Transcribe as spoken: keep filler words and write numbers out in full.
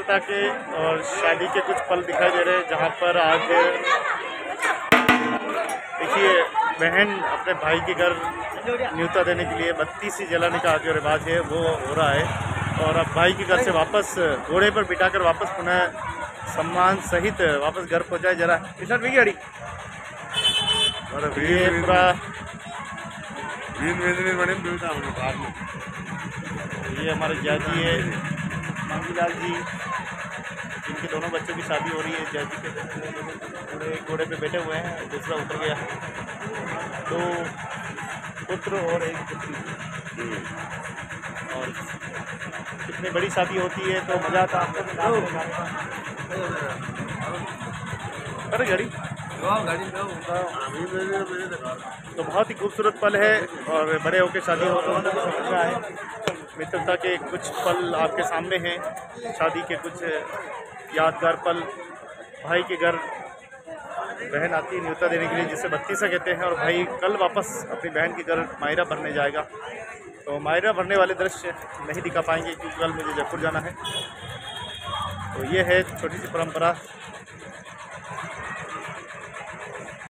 मित्रता के और शादी के कुछ पल दिखाई दे रहे हैं, जहाँ पर आज देखिए बहन अपने भाई के घर न्योता देने के लिए बत्ती सी जलाने का जो रिवाज है वो हो रहा है। और अब भाई के घर से वापस घोड़े पर बिठाकर वापस पुनः सम्मान सहित वापस घर पहुँचाए। जरा इधर भी गाड़ी ये पूरा ये हमारे जाजी है मांगीलाल जी, जिनके दोनों बच्चों की शादी हो रही है। जाजी के पूरे घोड़े पे बैठे हुए हैं, दूसरा उतर गया, दो पुत्र और एक पुत्री। और कितनी बड़ी शादी होती है तो मज़ा आता है। अरे गाड़ी तो बहुत ही खूबसूरत पल है और बड़े होकर शादी हो तो समझ में आए। मित्रता के कुछ पल आपके सामने हैं, शादी के कुछ यादगार पल। भाई के घर बहन आती है न्योता देने के लिए, जिसे बत्तीसा कहते हैं, और भाई कल वापस अपनी बहन के घर मायरा भरने जाएगा। तो मायरा भरने वाले दृश्य नहीं दिखा पाएंगे क्योंकि कल मुझे जयपुर जाना है। तो ये है छोटी सी परंपरा